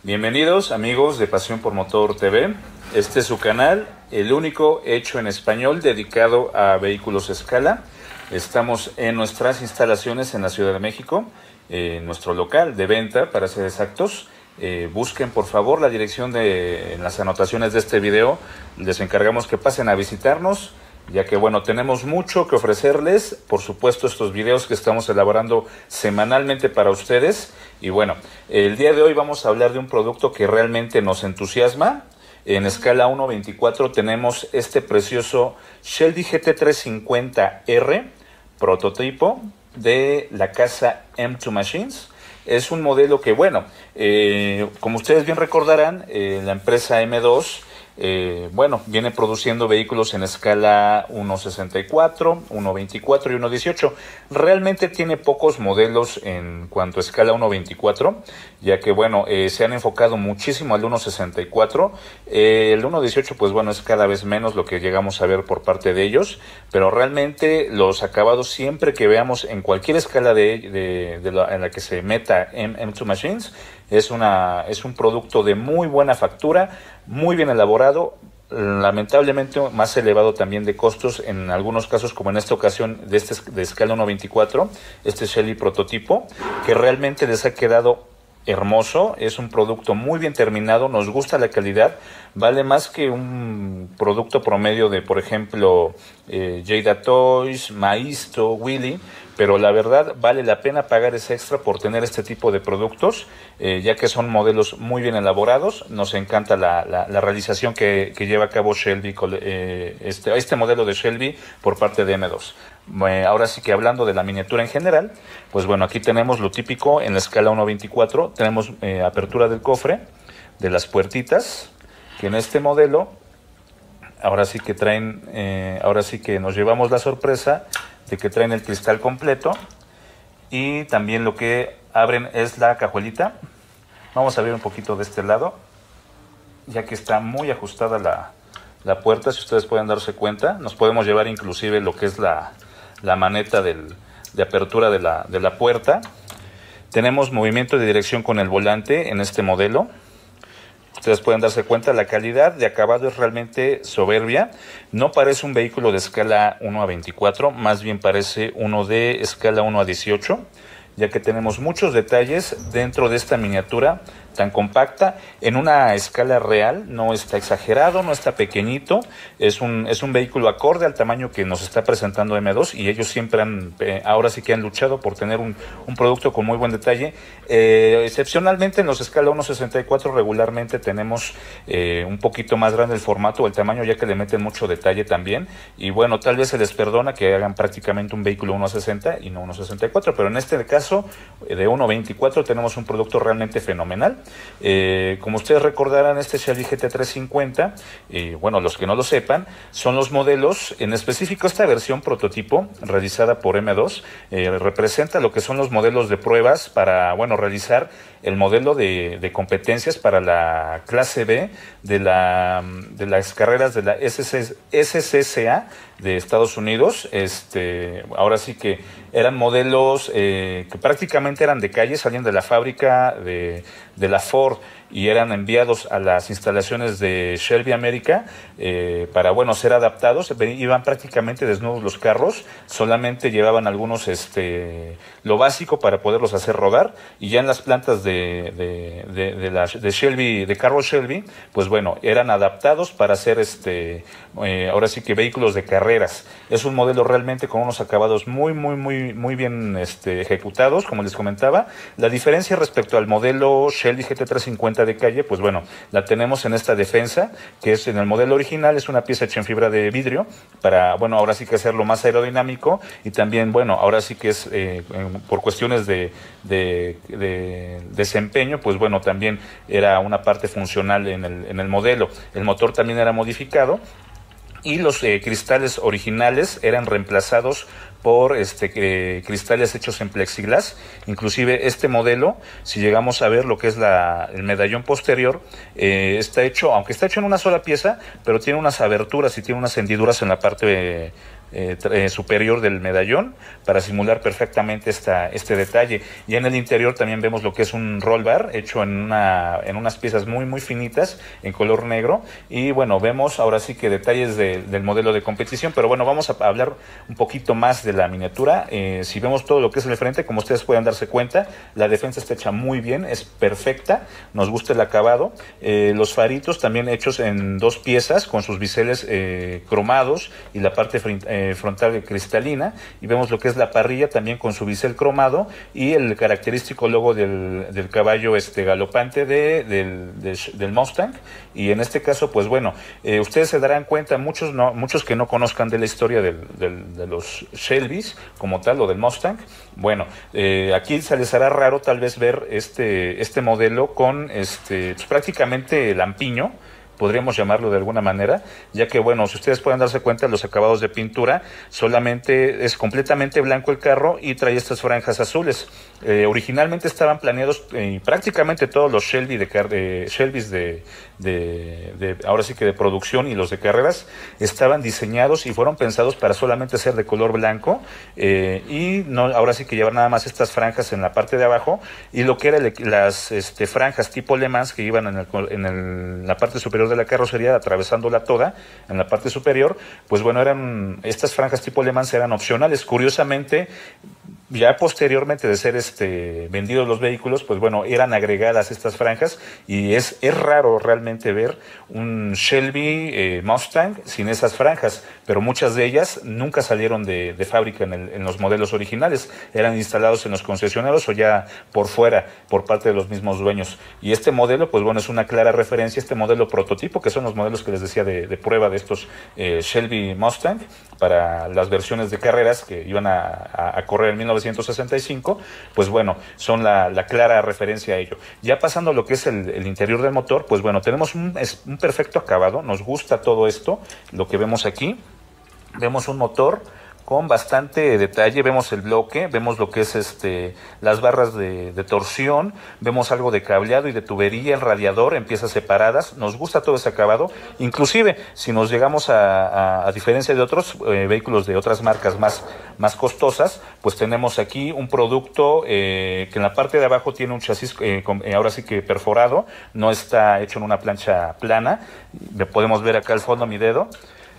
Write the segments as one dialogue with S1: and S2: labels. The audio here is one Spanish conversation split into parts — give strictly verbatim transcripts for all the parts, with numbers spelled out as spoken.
S1: Bienvenidos amigos de Pasión por Motor T V. Este es su canal, el único hecho en español dedicado a vehículos Scala. Estamos en nuestras instalaciones en la Ciudad de México, en nuestro local de venta para ser exactos. Eh, busquen por favor la dirección de, en las anotaciones de este video. Les encargamos que pasen a visitarnos, ya que bueno, tenemos mucho que ofrecerles. Por supuesto, estos videos que estamos elaborando semanalmente para ustedes. Y bueno, el día de hoy vamos a hablar de un producto que realmente nos entusiasma. En escala uno veinticuatro tenemos este precioso Shelby G T trescientos cincuenta R, prototipo de la casa M dos Machines. Es un modelo que, bueno, eh, como ustedes bien recordarán, eh, la empresa M dos, eh, bueno, viene produciendo vehículos en escala uno sesenta y cuatro, uno veinticuatro y uno dieciocho. Realmente tiene pocos modelos en cuanto a escala uno veinticuatro, ya que, bueno, eh, se han enfocado muchísimo al uno sesenta y cuatro. Eh, el uno dieciocho, pues bueno, es cada vez menos lo que llegamos a ver por parte de ellos, pero realmente los acabados, siempre que veamos en cualquier escala de, de, de la, en la que se meta M dos Machines, es, una, es un producto de muy buena factura, muy bien elaborado, lamentablemente más elevado también de costos en algunos casos, como en esta ocasión de, este, de escala uno veinticuatro, este Shelby prototipo, que realmente les ha quedado hermoso. Es un producto muy bien terminado, nos gusta la calidad, vale más que un producto promedio de, por ejemplo, eh, Jada Toys, Maisto, Willy, pero la verdad vale la pena pagar ese extra por tener este tipo de productos, eh, ya que son modelos muy bien elaborados. Nos encanta la, la, la realización que, que lleva a cabo Shelby, eh, este, este modelo de Shelby por parte de M dos. Eh, ahora sí que hablando de la miniatura en general, pues bueno, aquí tenemos lo típico en la escala uno veinticuatro, tenemos eh, apertura del cofre, de las puertitas, que en este modelo, ahora sí que traen, eh, ahora sí que nos llevamos la sorpresa de que traen el cristal completo, y también lo que abren es la cajuelita. Vamos a ver un poquito de este lado, ya que está muy ajustada la, la puerta. Si ustedes pueden darse cuenta, nos podemos llevar inclusive lo que es la, la maneta del, de apertura de la, de la puerta. Tenemos movimiento de dirección con el volante en este modelo. Ustedes pueden darse cuenta, la calidad de acabado es realmente soberbia. No parece un vehículo de escala uno a veinticuatro, más bien parece uno de escala uno a dieciocho, ya que tenemos muchos detalles dentro de esta miniatura tan compacta. En una escala real no está exagerado, no está pequeñito, es un, es un vehículo acorde al tamaño que nos está presentando M dos, y ellos siempre han, eh, ahora sí que han luchado por tener un, un producto con muy buen detalle. Eh, excepcionalmente en los escala uno sesenta y cuatro regularmente tenemos eh, un poquito más grande el formato o el tamaño, ya que le meten mucho detalle también, y bueno, tal vez se les perdona que hagan prácticamente un vehículo uno sesenta y no uno sesenta y cuatro, pero en este caso de uno veinticuatro tenemos un producto realmente fenomenal. Eh, como ustedes recordarán, este Shelby G T trescientos cincuenta, eh, bueno, los que no lo sepan, son los modelos, en específico esta versión prototipo realizada por M dos, eh, representa lo que son los modelos de pruebas para, bueno, realizar el modelo de, de competencias para la clase B de, la, de las carreras de la S C C A de Estados Unidos. Este, ahora sí que eran modelos eh, que prácticamente eran de calle, salían de la fábrica de, de la Ford y eran enviados a las instalaciones de Shelby América eh, para, bueno, ser adaptados. Iban prácticamente desnudos los carros, solamente llevaban algunos, este, lo básico para poderlos hacer rodar, y ya en las plantas de, de, de, de, la, de Shelby, de carros Shelby, pues bueno, eran adaptados para hacer, este, eh, ahora sí que vehículos de carreras. Es un modelo realmente con unos acabados muy, muy, muy, muy bien este, ejecutados, como les comentaba. La diferencia respecto al modelo Shelby G T trescientos cincuenta de calle, pues bueno, la tenemos en esta defensa, que es en el modelo original, es una pieza hecha en fibra de vidrio, para, bueno, ahora sí que hacerlo más aerodinámico, y también, bueno, ahora sí que es, eh, por cuestiones de, de, de desempeño, pues bueno, también era una parte funcional en el, en el modelo. El motor también era modificado, y los eh, cristales originales eran reemplazados por este, eh, cristales hechos en plexiglas. Inclusive este modelo, si llegamos a ver lo que es la, el medallón posterior, eh, está hecho, aunque está hecho en una sola pieza, pero tiene unas aberturas y tiene unas hendiduras en la parte de, eh, eh, superior del medallón para simular perfectamente esta, este detalle. Y en el interior también vemos lo que es un roll bar hecho en, una, en unas piezas muy muy finitas en color negro. Y bueno, vemos ahora sí que detalles de, del modelo de competición, pero bueno, vamos a hablar un poquito más de la miniatura. Eh, si vemos todo lo que es el frente, como ustedes pueden darse cuenta, la defensa está hecha muy bien, es perfecta, nos gusta el acabado. Eh, los faritos también hechos en dos piezas con sus biseles eh, cromados y la parte eh, frontal cristalina, y vemos lo que es la parrilla también con su bisel cromado y el característico logo del, del caballo este galopante de, del, de, del Mustang. Y en este caso pues bueno, eh, ustedes se darán cuenta, muchos no, muchos que no conozcan de la historia del, del, de los Shelbys como tal o del Mustang, bueno, eh, aquí se les hará raro tal vez ver este, este modelo con este pues, prácticamente lampiño, podríamos llamarlo de alguna manera, ya que bueno, si ustedes pueden darse cuenta, los acabados de pintura solamente es completamente blanco el carro y trae estas franjas azules. Eh, originalmente estaban planeados eh, prácticamente todos los Shelby de, de Shelbys de, de, de ahora sí que de producción y los de carreras estaban diseñados y fueron pensados para solamente ser de color blanco eh, y no ahora sí que llevar nada más estas franjas en la parte de abajo, y lo que eran las este, franjas tipo Le Mans que iban en, el, en el, la parte superior de la carrocería atravesándola toda en la parte superior, pues bueno, eran estas franjas tipo Le Mans eran opcionales. Curiosamente, ya posteriormente de ser este vendidos los vehículos, pues bueno, eran agregadas estas franjas, y es, es raro realmente ver un Shelby eh, Mustang sin esas franjas, pero muchas de ellas nunca salieron de, de fábrica en, el, en los modelos originales, eran instalados en los concesionarios o ya por fuera, por parte de los mismos dueños. Y este modelo, pues bueno, es una clara referencia, este modelo prototipo, que son los modelos que les decía de, de prueba de estos eh, Shelby Mustang, para las versiones de carreras que iban a, a, a correr en mil novecientos sesenta y cinco, pues bueno, son la, la clara referencia a ello. Ya pasando a lo que es el, el interior del motor, pues bueno, tenemos un, es un perfecto acabado, nos gusta todo esto, lo que vemos aquí, vemos un motor con bastante detalle, vemos el bloque, vemos lo que es este las barras de, de torsión, vemos algo de cableado y de tubería, el radiador en piezas separadas, nos gusta todo ese acabado. Inclusive si nos llegamos a, a, a diferencia de otros eh, vehículos de otras marcas más, más costosas, pues tenemos aquí un producto eh, que en la parte de abajo tiene un chasis eh, con, eh, ahora sí que perforado, no está hecho en una plancha plana, le podemos ver acá al fondo mi dedo.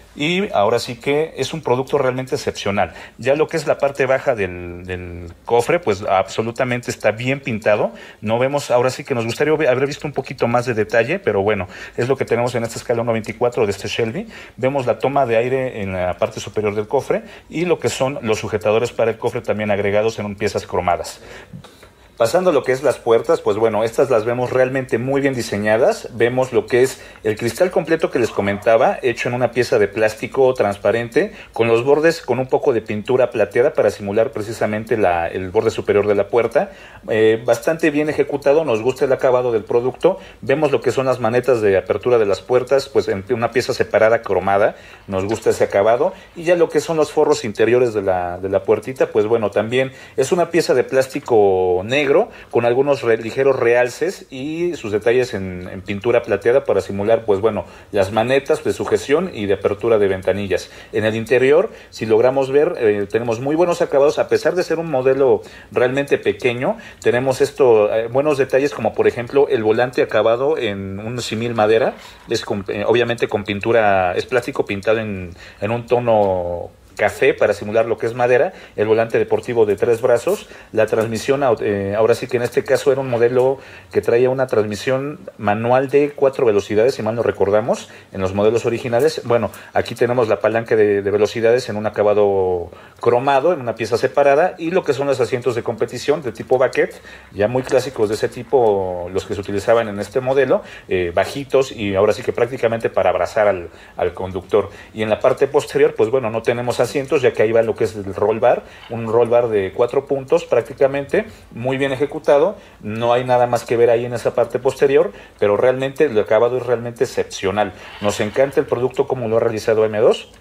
S1: Y ahora sí que es un producto realmente excepcional. Ya lo que es la parte baja del, del cofre, pues absolutamente está bien pintado. No vemos, ahora sí que nos gustaría haber visto un poquito más de detalle, pero bueno, es lo que tenemos en esta escala uno veinticuatro de este Shelby. Vemos la toma de aire en la parte superior del cofre y lo que son los sujetadores para el cofre también agregados en piezas cromadas. Pasando a lo que es las puertas, pues bueno, estas las vemos realmente muy bien diseñadas. Vemos lo que es el cristal completo que les comentaba, hecho en una pieza de plástico transparente, con los bordes con un poco de pintura plateada para simular precisamente la, el borde superior de la puerta. Eh, bastante bien ejecutado, nos gusta el acabado del producto. Vemos lo que son las manetas de apertura de las puertas, pues en una pieza separada cromada, nos gusta ese acabado. Y ya lo que son los forros interiores de la, de la puertita, pues bueno, también es una pieza de plástico negro, con algunos re, ligeros realces y sus detalles en, en pintura plateada para simular, pues bueno, las manetas de sujeción y de apertura de ventanillas. En el interior, si logramos ver, eh, tenemos muy buenos acabados, a pesar de ser un modelo realmente pequeño, tenemos esto, eh, buenos detalles como por ejemplo el volante acabado en un simil madera, es con, eh, obviamente con pintura, es plástico pintado en, en un tono café para simular lo que es madera, el volante deportivo de tres brazos, la transmisión, eh, ahora sí que en este caso era un modelo que traía una transmisión manual de cuatro velocidades, si mal no recordamos, en los modelos originales. Bueno, aquí tenemos la palanca de, de velocidades en un acabado cromado, en una pieza separada, y lo que son los asientos de competición de tipo baquet, ya muy clásicos de ese tipo, los que se utilizaban en este modelo, eh, bajitos y ahora sí que prácticamente para abrazar al, al conductor. Y en la parte posterior, pues bueno, no tenemos asientos, ya que ahí va lo que es el roll bar, un roll bar de cuatro puntos prácticamente, muy bien ejecutado, no hay nada más que ver ahí en esa parte posterior, pero realmente el acabado es realmente excepcional. Nos encanta el producto como lo ha realizado M dos.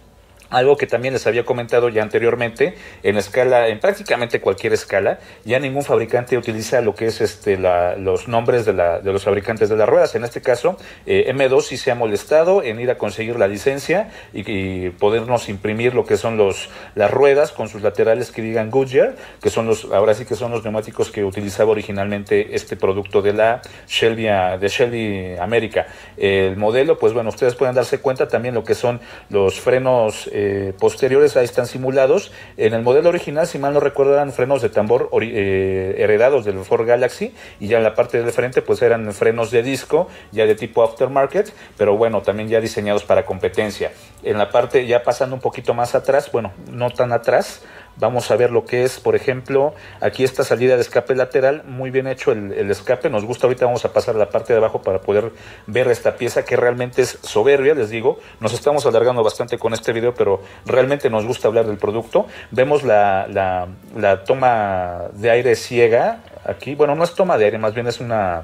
S1: Algo que también les había comentado ya anteriormente, en escala, en prácticamente cualquier escala, ya ningún fabricante utiliza lo que es este la, los nombres de, la, de los fabricantes de las ruedas. En este caso, eh, eme dos sí se ha molestado en ir a conseguir la licencia y, y podernos imprimir lo que son los las ruedas con sus laterales que digan Goodyear, que son los, ahora sí que son los neumáticos que utilizaba originalmente este producto de la Shelby, de Shelby América. El modelo, pues bueno, ustedes pueden darse cuenta también lo que son los frenos Eh, posteriores, ahí están simulados. En el modelo original, si mal no recuerdo, eran frenos de tambor eh, heredados del Ford Galaxy, y ya en la parte del frente pues eran frenos de disco, ya de tipo aftermarket, pero bueno, también ya diseñados para competencia. En la parte, ya pasando un poquito más atrás, bueno, no tan atrás, vamos a ver lo que es, por ejemplo, aquí esta salida de escape lateral, muy bien hecho el, el escape, nos gusta. Ahorita vamos a pasar a la parte de abajo para poder ver esta pieza que realmente es soberbia, les digo. Nos estamos alargando bastante con este video, pero realmente nos gusta hablar del producto. Vemos la, la, la toma de aire ciega aquí, bueno, no es toma de aire, más bien es una...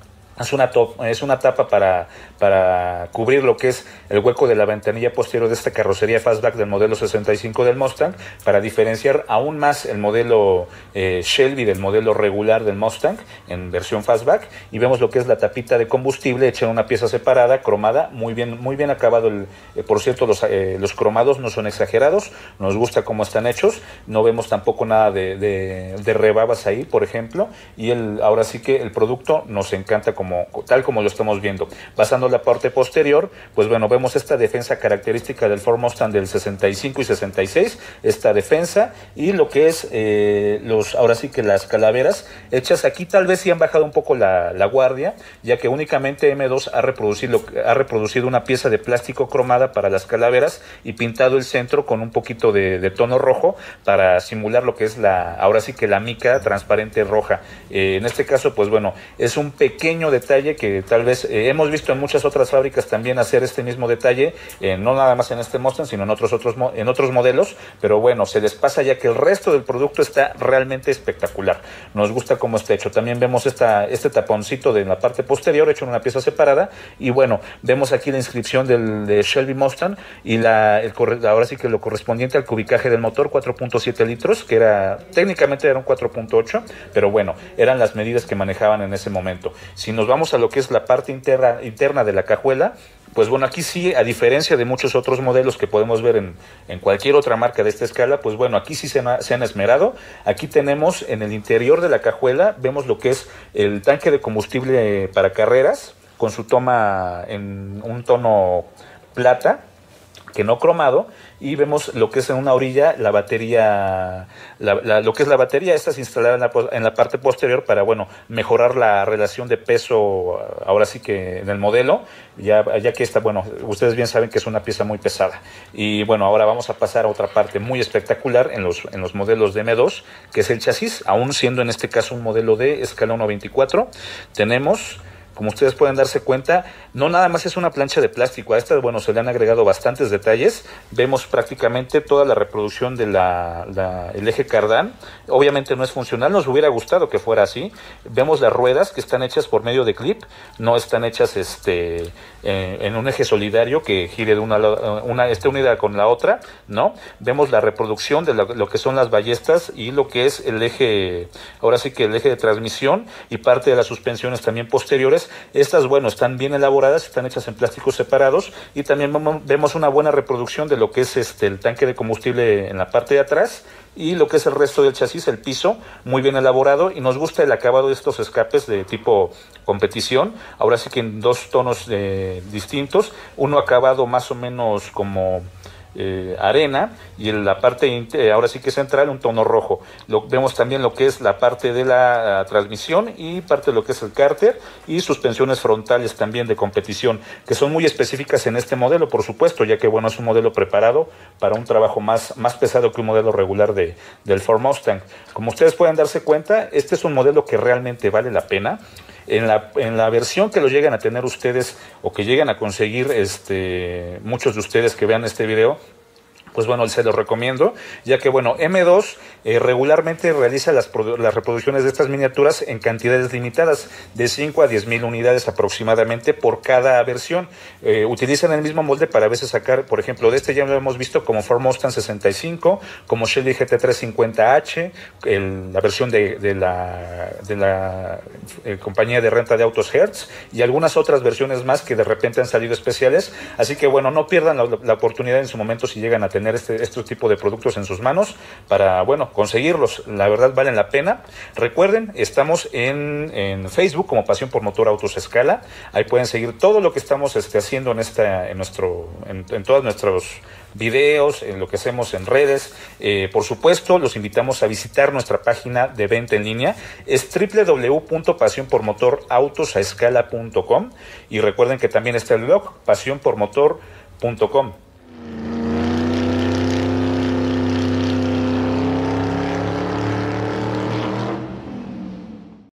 S1: Es una, top, es una tapa para, para cubrir lo que es el hueco de la ventanilla posterior de esta carrocería fastback del modelo sesenta y cinco del Mustang, para diferenciar aún más el modelo eh, Shelby del modelo regular del Mustang en versión fastback. Y vemos lo que es la tapita de combustible hecha en una pieza separada, cromada, muy bien, muy bien acabado. El, eh, por cierto, los, eh, los cromados no son exagerados, nos gusta cómo están hechos, no vemos tampoco nada de, de, de rebabas ahí, por ejemplo, y el, ahora sí que el producto nos encanta como Como, tal como lo estamos viendo. Pasando la parte posterior, pues bueno, vemos esta defensa característica del Ford Mustang del sesenta y cinco y sesenta y seis, esta defensa, y lo que es eh, los, ahora sí que las calaveras hechas aquí, tal vez sí han bajado un poco la, la guardia, ya que únicamente eme dos ha reproducido, ha reproducido una pieza de plástico cromada para las calaveras y pintado el centro con un poquito de, de tono rojo para simular lo que es la, ahora sí que la mica transparente roja. Eh, en este caso, pues bueno, es un pequeño detalle que tal vez eh, hemos visto en muchas otras fábricas también hacer este mismo detalle, eh, no nada más en este Mustang, sino en otros, otros, en otros modelos, pero bueno, se les pasa, ya que el resto del producto está realmente espectacular. Nos gusta cómo está hecho. También vemos esta, este taponcito de la parte posterior hecho en una pieza separada, y bueno, vemos aquí la inscripción del de Shelby Mustang y la, el, ahora sí que lo correspondiente al cubicaje del motor, cuatro punto siete litros, que era técnicamente era un cuatro punto ocho, pero bueno, eran las medidas que manejaban en ese momento. Si nos vamos a lo que es la parte interna, interna de la cajuela, pues bueno, aquí sí, a diferencia de muchos otros modelos que podemos ver en, en cualquier otra marca de esta escala, pues bueno, aquí sí se han, se han esmerado. Aquí tenemos en el interior de la cajuela, vemos lo que es el tanque de combustible para carreras, con su toma en un tono plata, que no cromado, y vemos lo que es en una orilla la batería, la, la, lo que es la batería, esta es instalada en la, en la parte posterior para, bueno, mejorar la relación de peso, ahora sí que en el modelo, ya, ya que esta, bueno, ustedes bien saben que es una pieza muy pesada. Y bueno, ahora vamos a pasar a otra parte muy espectacular en los, en los modelos de eme dos, que es el chasis, aún siendo en este caso un modelo de escala uno veinticuatro, tenemos... Como ustedes pueden darse cuenta, no nada más es una plancha de plástico. A esta, bueno, se le han agregado bastantes detalles. Vemos prácticamente toda la reproducción de la, la, el eje cardán. Obviamente no es funcional, nos hubiera gustado que fuera así. Vemos las ruedas que están hechas por medio de clip, no están hechas este eh, en un eje solidario que gire de una, una esté unida con la otra, ¿no? Vemos la reproducción de lo, lo que son las ballestas y lo que es el eje, ahora sí que el eje de transmisión y parte de las suspensiones también posteriores. Estas, bueno, están bien elaboradas, están hechas en plásticos separados, y también vemos una buena reproducción de lo que es este el tanque de combustible en la parte de atrás, y lo que es el resto del chasis, el piso, muy bien elaborado, y nos gusta el acabado de estos escapes de tipo competición, ahora sí que en dos tonos eh, distintos, uno acabado más o menos como... Eh, arena, y en la parte eh, ahora sí que central un tono rojo. Lo, vemos también lo que es la parte de la uh, transmisión y parte de lo que es el cárter y suspensiones frontales también de competición, que son muy específicas en este modelo, por supuesto, ya que bueno, es un modelo preparado para un trabajo más, más pesado que un modelo regular de, del Ford Mustang. Como ustedes pueden darse cuenta, este es un modelo que realmente vale la pena. En la, en la versión que lo llegan a tener ustedes o que llegan a conseguir este, muchos de ustedes que vean este video, pues bueno, se los recomiendo, ya que bueno, M dos eh, regularmente realiza las, las reproducciones de estas miniaturas en cantidades limitadas, de cinco a diez mil unidades aproximadamente por cada versión. Eh, utilizan el mismo molde para a veces sacar, por ejemplo, de este ya lo hemos visto como Ford Mustang sesenta y cinco, como Shelby G T trescientos cincuenta H, el, la versión de, de la, de la eh, compañía de renta de autos Hertz, y algunas otras versiones más que de repente han salido especiales. Así que bueno, no pierdan la, la oportunidad en su momento si llegan a tener tener este, este tipo de productos en sus manos para, bueno, conseguirlos. La verdad valen la pena. Recuerden, estamos en, en Facebook como Pasión por Motor Autos Scala. Ahí pueden seguir todo lo que estamos este, haciendo en esta, en nuestro, en, en todos nuestros videos, en lo que hacemos en redes. Eh, por supuesto, los invitamos a visitar nuestra página de venta en línea. Es doble u doble u doble u punto pasión por motor autos a escala punto com, y recuerden que también está el blog pasión por motor punto com.